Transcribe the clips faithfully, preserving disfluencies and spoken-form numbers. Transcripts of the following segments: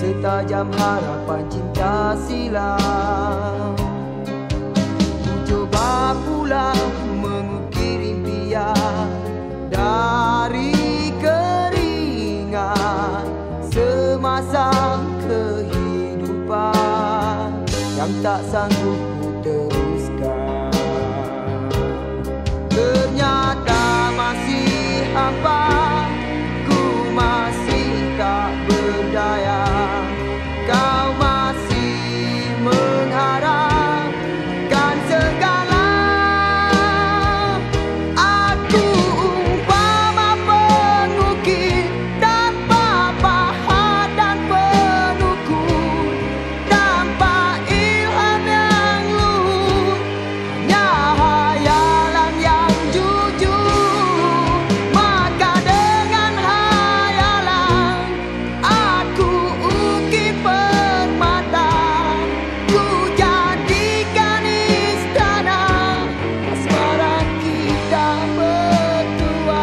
setajam harapan cinta silam. Ku coba pula mengukir impian dari keringat semasa kehidupan yang tak sanggup ku teruskan. Ternyata masih hampa, ku masih tak berdaya. Kau masih mengharapkan segala. Aku umpama pengukir tanpa pahat dan penukul, tanpa ilham yang luhur, hanya hayalan yang jujur. Maka dengan hayalan aku ukir permata, ku jadikan istana asmara kita berdua.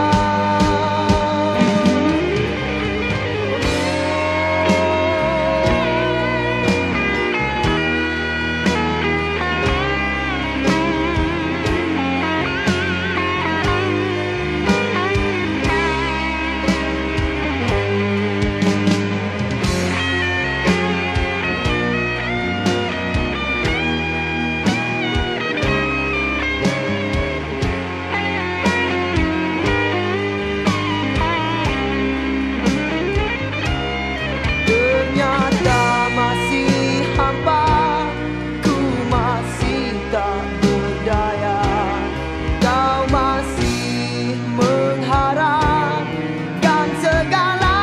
Ternyata masih hampa, ku masih tak berdaya. Kau masih mengharapkan segala.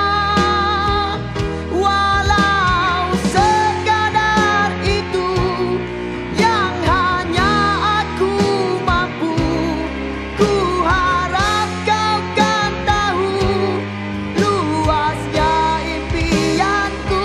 Walau sekadar itu yang hanya aku mampu, ku harap kau kan tahu luasnya impianku.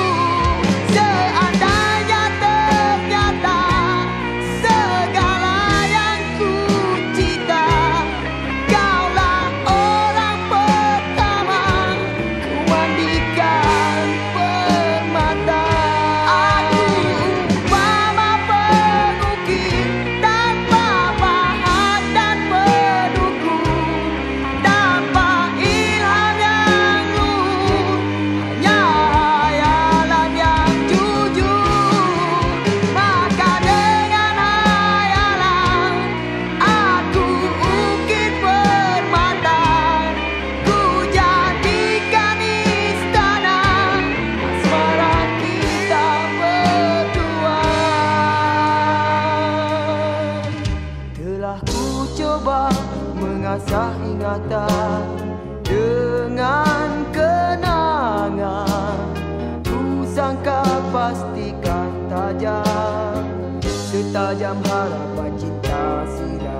Seandainya ternyata segala yang ku cita, kaulah orang pertama ku mandikan permata. Aku umpama pengukir tanpa pahat dan penukul, tanpa ilham yang luhur, hanya hayalan yang jujur. Maka dengan hayalan aku ukir permata, ku jadikan istana asmara kita berdua. Telah ku coba mengasah ingatan dengan kenangan, ku sangka pastikan tajam setajam harapan cinta silam.